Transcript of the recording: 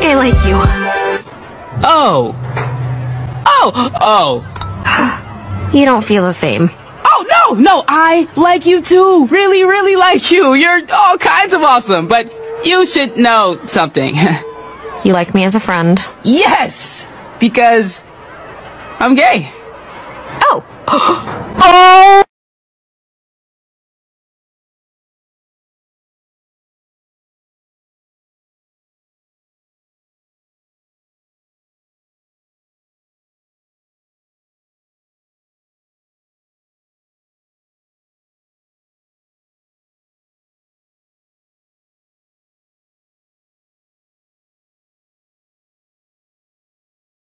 I like you. Oh. You don't feel the same. Oh, no, I like you too. Really, really like you. You're all kinds of awesome, but you should know something. You like me as a friend? Yes! Because I'm gay. Oh! Oh!